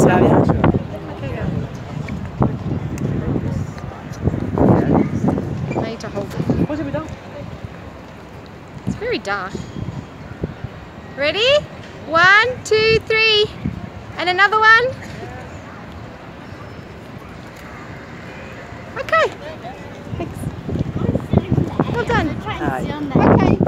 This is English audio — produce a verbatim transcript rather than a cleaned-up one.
ça vient. Okay, go. I need to hold it. It's very dark. Ready? One, two, three. And another one. Okay. Thanks. Well done. Aye. Okay.